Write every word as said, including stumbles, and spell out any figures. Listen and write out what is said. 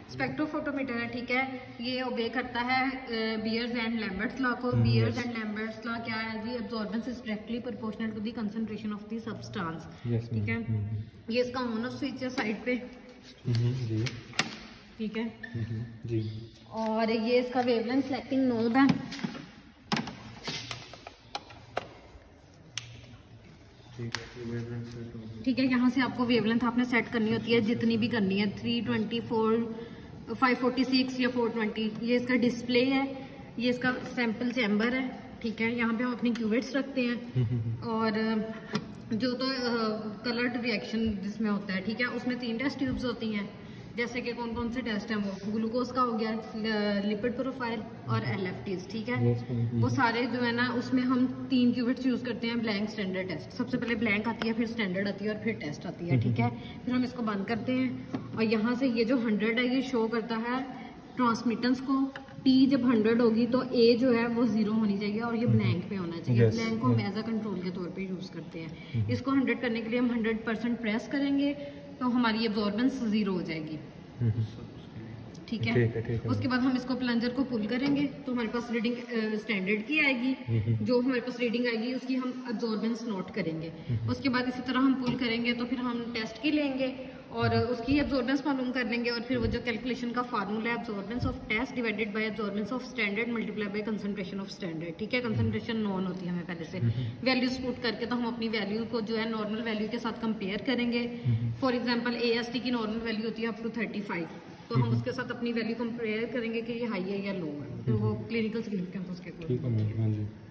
Spectrophotometer है, ठीक है। ये ओबे करता है बियर्स एंड लैम्बर्ट्स लॉ को। बियर्स एंड लैम्बर्ट्स लॉ क्या है जी? Absorbance is directly proportional to the concentration of the substance, ठीक है। ये इसका ऑन ऑफ स्विच है साइड पे, जी ठीक है जी। और ये इसका वेवलेंथ सेलेक्टिंग नोब है, ठीक है। यहाँ से आपको वेवलेंथ आपने सेट करनी होती है जितनी भी करनी है, three twenty four five forty six या फोर ट्वेंटी। ये इसका डिस्प्ले है, ये इसका सैंपल चैम्बर है, ठीक है। यहाँ पे हम अपनी क्यूवेट्स रखते हैं और जो तो कलर्ड रिएक्शन जिसमें होता है, ठीक है, उसमें तीन टेस्ट ट्यूब्स होती हैं। जैसे कि कौन कौन से टेस्ट हैं, वो ग्लूकोज का हो गया, लिपिड प्रोफाइल और एल एफ टीज, ठीक है। वो सारे जो है ना उसमें हम तीन क्यूबिट्स यूज करते हैं, ब्लैंक, स्टैंडर्ड, टेस्ट। सबसे पहले ब्लैंक आती है, फिर स्टैंडर्ड आती है और फिर टेस्ट आती है, ठीक है। फिर हम इसको बंद करते हैं और यहाँ से ये जो हंड्रेड है ये शो करता है ट्रांसमिटेंस को। टी जब हंड्रेड होगी तो ए जो है वो जीरो होनी चाहिए और ये ब्लैंक पे होना चाहिए। ब्लैंक को हम एज अ कंट्रोल के तौर पे यूज करते हैं। इसको हंड्रेड करने के लिए हम हंड्रेड परसेंट प्रेस करेंगे तो हमारी एब्जॉर्बेंस जीरो हो जाएगी, ठीक है। ठीक है, ठीक है। उसके बाद हम इसको प्लंजर को पुल करेंगे तो हमारे पास रीडिंग स्टैंडर्ड की आएगी। जो हमारे पास रीडिंग आएगी उसकी हम अब्जॉर्बेंस नोट करेंगे। उसके बाद इसी तरह हम पुल करेंगे तो फिर हम टेस्ट की लेंगे और उसकी अब्जॉर्बेंस मालूम कर लेंगे और फिर वो जो कैलकुलेशन का फार्मूला है, absorbance of test divided by absorbance of standard multiply by concentration of standard, ठीक है। कंसंट्रेशन नॉन होती है हमें पहले से। वैल्यूज पुट करके तो हम अपनी वैल्यू को जो है नॉर्मल वैल्यू के साथ कंपेयर करेंगे। For example A S T की नॉर्मल वैल्यू होती है अप टू थर्टी फाइव, तो हम उसके साथ अपनी वैल्यू कंपेयर करेंगे कि ये हाई है या लो है, तो वो क्लिनिकल सिग्निफिकेंस उसके अकॉर्डिंग होती है।